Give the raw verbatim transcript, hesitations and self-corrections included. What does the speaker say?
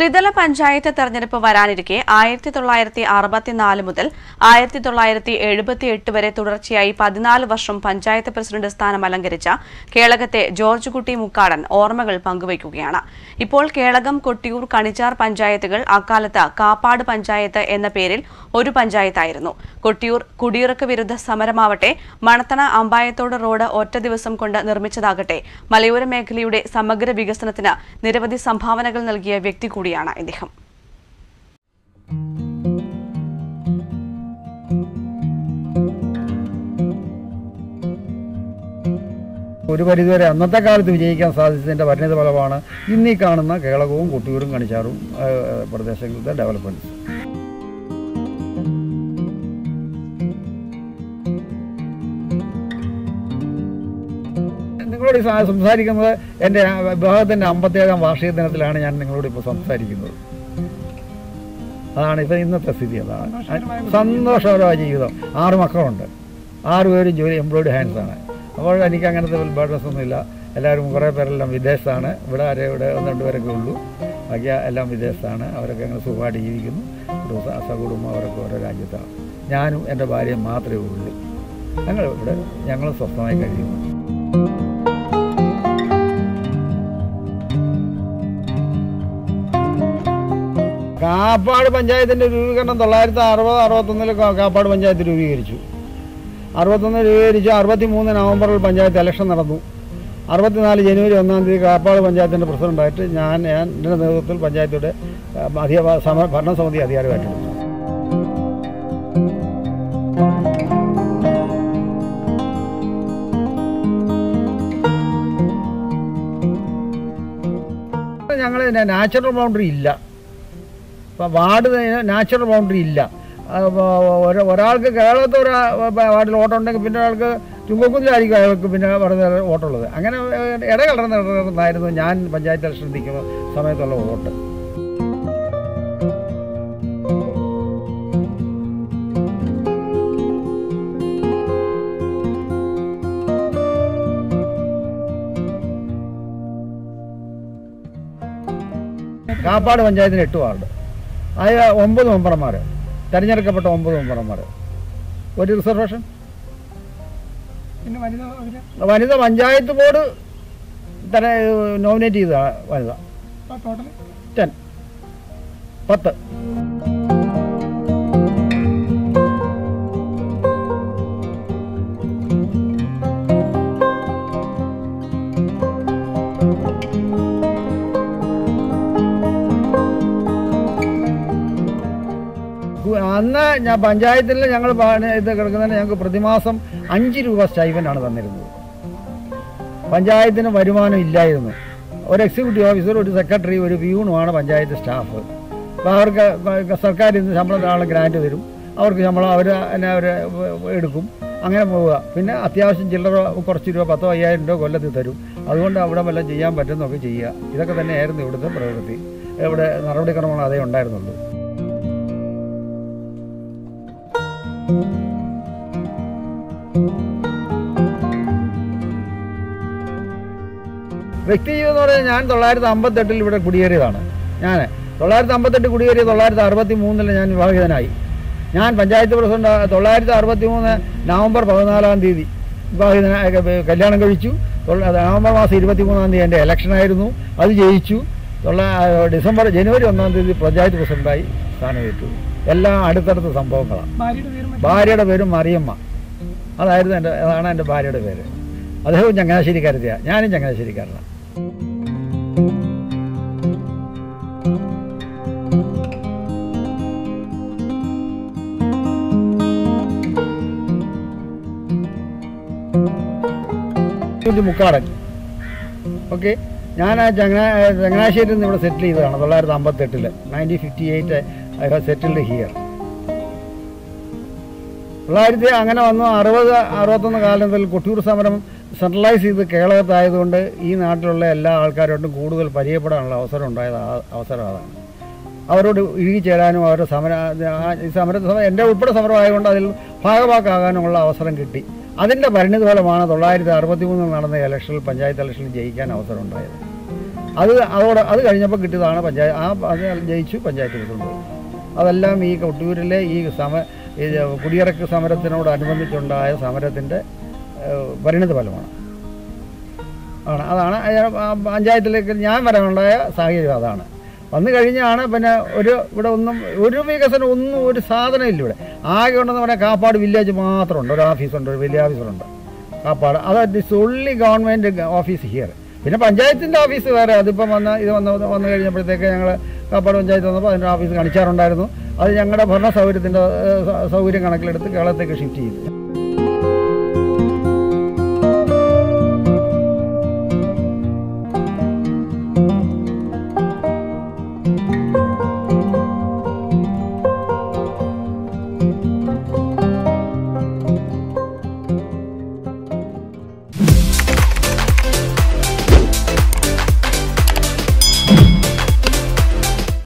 ത്രിതല പഞ്ചായത്ത് തെരഞ്ഞെടുപ്പ് വരാനിരിക്കെ ആയിരത്തി തൊള്ളായിരത്തി അറുപത്തിനാല് മുതൽ ആയിരത്തി തൊള്ളായിരത്തി എഴുപത്തി എട്ട് വരെ തുടർച്ചയായി പതിനാല് വർഷം പഞ്ചായത്ത് പ്രസിഡന്റ് സ്ഥാനം അലങ്കരിച്ച കേളകത്തെ ജോർജ് കുട്ടി മുക്കാടൻ ഓർമ്മകൾ പങ്കുവയ്ക്കുകയാണ്. ഇപ്പോൾ കേളകം, കൊട്ടിയൂർ, കണിച്ചാർ പഞ്ചായത്തുകൾ അക്കാലത്ത് കാപ്പാട് പഞ്ചായത്ത് എന്ന പേരിൽ ഒരു പഞ്ചായത്തായിരുന്നു. കൊട്ടിയൂർ കുടിയിറക്ക് വിരുദ്ധ സമരമാവട്ടെ, മണത്തണ അമ്പായത്തോട് റോഡ് ഒറ്റ ദിവസം കൊണ്ട് നിർമ്മിച്ചതാകട്ടെ, മലയോര മേഖലയുടെ സമഗ്ര വികസനത്തിന് നിരവധി സംഭാവനകൾ നൽകിയ വ്യക്തി കൂടിയാണ് ഇദ്ദേഹം. ഒരു പരിധിവരെ അന്നത്തെ കാലത്ത് വിജയിക്കാൻ സാധിച്ചതിൻ്റെ പരിണിത ഫലമാണ് ഇന്നീ കാണുന്ന കേളകവും കൊട്ടിയൂരും കണിച്ചാറും പ്രദേശങ്ങളിലെ ഡെവലപ്മെൻറ്റ്സ്. നിങ്ങളോട് സംസാരിക്കുന്നത് എൻ്റെ വിഭാഗത്തിൻ്റെ അമ്പത്തേഴാം വാർഷിക ദിനത്തിലാണ് ഞാൻ നിങ്ങളോട് ഇപ്പോൾ സംസാരിക്കുന്നത്. അതാണ് ഇപ്പം ഇന്നത്തെ സ്ഥിതി. അതാണ് സന്തോഷകരമായ ജീവിതം. ആറ് മക്കളുണ്ട്, ആറുപേരും ജോലി എംപ്ലോയ്ഡ് ഹാൻഡ്സാണ്. അപ്പോൾ എനിക്ക് അങ്ങനത്തെ ബേർഡൻസ് ഒന്നുമില്ല. എല്ലാവരും കുറേ പേരെല്ലാം വിദേശത്താണ്. ഇവിടെ ആരെ ഇവിടെ ഒന്ന് രണ്ടുപേരൊക്കെ ഉള്ളൂ, ബാക്കി എല്ലാം വിദേശത്താണ്. അവരൊക്കെ അങ്ങനെ സുഖമായിട്ട് ജീവിക്കുന്നു. സകുടുംബം അവരൊക്കെ ഓരോ രാജ്യത്താണ്. ഞാനും എൻ്റെ ഭാര്യയും മാത്രമേ ഉള്ളൂ. ഞങ്ങൾ ഇവിടെ ഞങ്ങൾ സ്വസ്ഥമായി കഴിയുന്നു. കാപ്പാട് പഞ്ചായത്തിൻ്റെ രൂപീകരണം തൊള്ളായിരത്തി അറുപത് അറുപത്തൊന്നിൽ കാപ്പാട് പഞ്ചായത്ത് രൂപീകരിച്ചു. അറുപത്തൊന്ന് രൂപീകരിച്ചു. അറുപത്തി മൂന്ന് നവംബറിൽ പഞ്ചായത്ത് ഇലക്ഷൻ നടന്നു. അറുപത്തിനാല് ജനുവരി ഒന്നാം തീയതി കാപ്പാട് പഞ്ചായത്തിൻ്റെ പ്രസിഡൻ്റായിട്ട് ഞാൻ ഞാൻ എൻ്റെ നേതൃത്വത്തിൽ പഞ്ചായത്തിയുടെ അധിക ഭരണസമിതി അധികാരം ഏറ്റെടുത്തു. ഞങ്ങൾ നാച്ചുറൽ ബൗണ്ടറി ഇല്ല. ഇപ്പം വാർഡ് നാച്ചുറൽ ബൗണ്ടറി ഇല്ല. ഒരാൾക്ക് കേരളത്തിൽ ഒരു വാർഡിൽ വോട്ടുണ്ടെങ്കിൽ പിന്നെ ഒരാൾക്ക് ചുങ്കക്കുന്നിലായിരിക്കും അയാൾക്ക് പിന്നെ പറഞ്ഞ വോട്ടുള്ളത്. അങ്ങനെ ഇടകലർന്നായിരുന്നു ഞാൻ പഞ്ചായത്ത് ഇലക്ഷൻ നിൽക്കുന്ന സമയത്തുള്ള വോട്ട്. കാപ്പാട് പഞ്ചായത്തിന് എട്ട് വാർഡ്, അതിൽ ഒമ്പത് മെമ്പർമാർ, തിരഞ്ഞെടുക്കപ്പെട്ട ഒമ്പത് മെമ്പർമാർ, ഒരു റിസർവേഷൻ. വനിത പഞ്ചായത്ത് ബോർഡ് തന്നെ നോമിനേറ്റ് ചെയ്ത വനിത ടെൻ പത്ത്. അന്ന് ഞാൻ പഞ്ചായത്തിൽ ഞങ്ങൾ ഇത് കിടക്കുന്നതിന് ഞങ്ങൾക്ക് പ്രതിമാസം അഞ്ച് രൂപ സ്റ്റൈഫൻ്റാണ് തന്നിരുന്നത്. പഞ്ചായത്തിന് വരുമാനം ഇല്ലായിരുന്നു. ഒരു എക്സിക്യൂട്ടീവ് ഓഫീസർ, ഒരു സെക്രട്ടറി, ഒരു പ്യൂണുമാണ് പഞ്ചായത്ത് സ്റ്റാഫ്. അപ്പോൾ അവർക്ക് സർക്കാരിൽ നിന്ന് ശമ്പളം ആൾ ഗ്രാൻറ്റ് തരും. അവർക്ക് ശമ്പളം അവർ എന്നെ അവർ എടുക്കും. അങ്ങനെ പോവുക. പിന്നെ അത്യാവശ്യം ചില്ലറ കുറച്ച് രൂപ പത്തോ അയ്യായിരം രൂപ കൊല്ലത്തിൽ തരും. അതുകൊണ്ട് അവിടെ വല്ലതും ചെയ്യാൻ പറ്റുന്നതൊക്കെ ചെയ്യുക. ഇതൊക്കെ തന്നെയായിരുന്നു ഇവിടുത്തെ പ്രവൃത്തി. ഇവിടെ നടപടിക്രമങ്ങൾ അതേ ഉണ്ടായിരുന്നുള്ളൂ. വ്യക്തി ജീവിതം എന്ന് പറഞ്ഞാൽ ഞാൻ തൊള്ളായിരത്തി അമ്പത്തെട്ടിൽ ഇവിടെ കുടിയേറിയതാണ്. ഞാൻ തൊള്ളായിരത്തി അമ്പത്തെട്ട് കുടിയേറിയ തൊള്ളായിരത്തി അറുപത്തി മൂന്നിൽ ഞാൻ വിവാഹിതനായി. ഞാൻ പഞ്ചായത്ത് പ്രസിഡന്റ് തൊള്ളായിരത്തി അറുപത്തി മൂന്ന് നവംബർ പതിനാലാം തീയതി വിവാഹിതനായ കല്യാണം കഴിച്ചു. നവംബർ മാസം ഇരുപത്തി മൂന്നാം തീയതി എൻ്റെ ഇലക്ഷനായിരുന്നു. അത് ജയിച്ചു. തൊള്ള ഡിസംബർ ജനുവരി ഒന്നാം തീയതി പഞ്ചായത്ത് പ്രസിഡന്റായി സ്ഥാനമേറ്റു. എല്ലാം അടുത്തടുത്ത സംഭവങ്ങളാണ്. ഭാര്യയുടെ പേര് മറിയമ്മ. അതായിരുന്നു എൻ്റെ അതാണ് എൻ്റെ ഭാര്യയുടെ പേര്. അദ്ദേഹവും ചങ്ങനാശ്ശേരിക്കാരത്തെയാണ്, ഞാനും ചങ്ങനാശ്ശേരിക്കാരനാണ്. മുക്കാടൻ. ഓക്കെ, ഞാൻ ചങ്ങനാ ചങ്ങനാശ്ശേരിയിൽ നിന്ന് ഇവിടെ സെറ്റിൽ ചെയ്തതാണ് തൊള്ളായിരത്തി അമ്പത്തെട്ടിൽ. Nineteen fifty eight I have settled here. തൊള്ളായിരത്തി അങ്ങനെ വന്നു. അറുപത് അറുപത്തൊന്ന് കാലത്തിൽ കൊട്ടിയൂർ സമരം സെൻട്രലൈസ് ചെയ്ത് കേരളത്തായതുകൊണ്ട് ഈ നാട്ടിലുള്ള എല്ലാ ആൾക്കാരോടും കൂടുതൽ പരിചയപ്പെടാനുള്ള അവസരം ഉണ്ടായത് അവസരം അതാണ്. അവരോട് ഇഴുകിച്ചേരാനും അവരുടെ സമര ഈ സമര എൻ്റെ ഉൾപ്പെടെ സമരമായതുകൊണ്ട് അതിൽ ഭാഗഭാക്കാകാനുമുള്ള അവസരം കിട്ടി. അതിൻ്റെ പരിണിത ഫലമാണ് തൊള്ളായിരത്തി അറുപത്തി മൂന്നിൽ നടന്ന ഇലക്ഷനിൽ പഞ്ചായത്ത് ഇലക്ഷനിൽ ജയിക്കാൻ അവസരം ഉണ്ടായത്. അത് അതോടെ അത് കഴിഞ്ഞപ്പോൾ കിട്ടിയതാണ് പഞ്ചായത്ത്. ആ അത് ജയിച്ചു പഞ്ചായത്ത് പ്രസിഡന്റ്. അതെല്ലാം ഈ കൊട്ടിയൂരിലെ ഈ സമ ഈ കുടിയിറക്ക് സമരത്തിനോടനുബന്ധിച്ചുണ്ടായ സമരത്തിൻ്റെ പരിണിത ഫലമാണ് ആണ് അതാണ് പഞ്ചായത്തിലേക്ക് ഞാൻ വരാനുണ്ടായ സാഹചര്യം. അതാണ് വന്നു കഴിഞ്ഞാണ് പിന്നെ ഒരു ഇവിടെ ഒന്നും ഒരു വികസനം ഒന്നും ഒരു സാധനം ഇല്ല ഇവിടെ. ആകെ ഉണ്ടെന്ന് പറഞ്ഞാൽ കാപ്പാട് വില്ലേജ് മാത്രമുണ്ട്, ഒരു ഓഫീസുണ്ട്, ഒരു വലിയ ഓഫീസറുണ്ട് കാപ്പാട്. അത് it's only government office here. പിന്നെ പഞ്ചായത്തിൻ്റെ ഓഫീസ് വേറെ. അതിപ്പം വന്ന് ഇത് വന്ന് വന്നു കഴിഞ്ഞപ്പോഴത്തേക്ക് ഞങ്ങൾ കാപ്പാട് പഞ്ചായത്ത് വന്നപ്പോൾ അതിൻ്റെ ഓഫീസ് കാണിച്ചാറുണ്ടായിരുന്നു. അത് ഞങ്ങളുടെ ഭരണ സൗകര്യത്തിൻ്റെ സൗകര്യം കണക്കിലെടുത്ത് കേരളത്തേക്ക് ഷിഫ്റ്റ് ചെയ്തു.